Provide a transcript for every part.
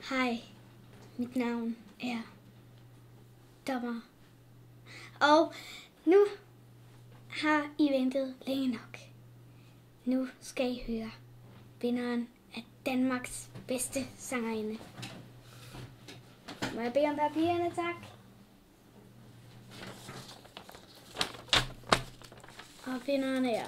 Hej, mit navn er Dommer. Og nu har I ventet længe nok. Nu skal I høre vinderen af Danmarks bedste sangerinde. Må jeg bede om papirerne, tak? Og vinderen er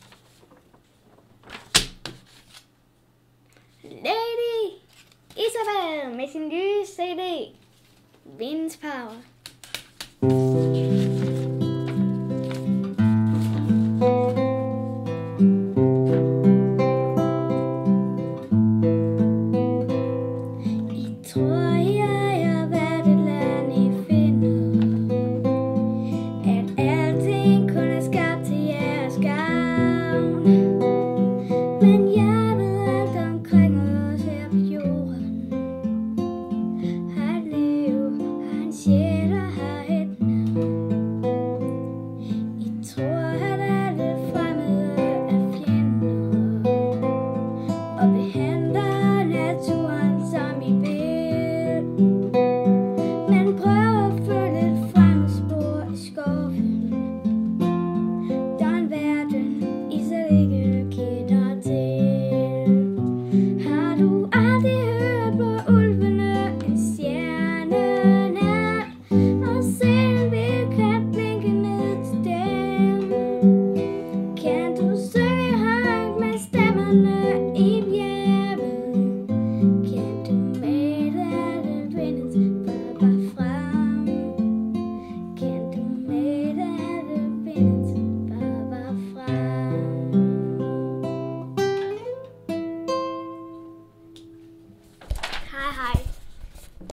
Lady Isabel med sin nye CD, Vindens Power. I tror, jeg er hvert et land, I finder, at alting kun er skabt til jeres gavn. Men jeg ved alt omkring os her på jorden. Har et liv, har en sjæl og har et navn. I tror, at alle fremmede er fjender og behandler naturen som I vil. Men prøv at følge et fremmedspor i skoven. Der er en verden, I slet ikke kender til. Har du aldrig hørt, hvor ulvene en stjerne nær, og selv vil kan blinke ned til dem? Kan du synge højt med stemmerne i bjerget? Kan du male alle vindens farver frem? Kan du male alle vindens farver frem? Hej